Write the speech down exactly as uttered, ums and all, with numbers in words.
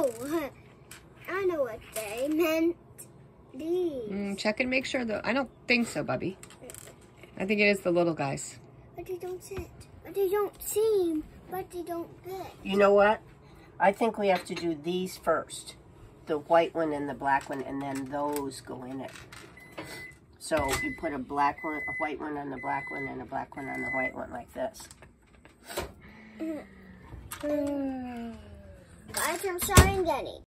Oh, I know what they meant. These. Mm, check and make sure, though. I don't think so, Bubby. I think it is the little guys. But they don't sit. But they don't seem. But they don't fit. You know what? I think we have to do these first. The white one and the black one, and then those go in it. So you put a black one, a white one on the black one, and a black one on the white one, like this. Bye from Shine Denny.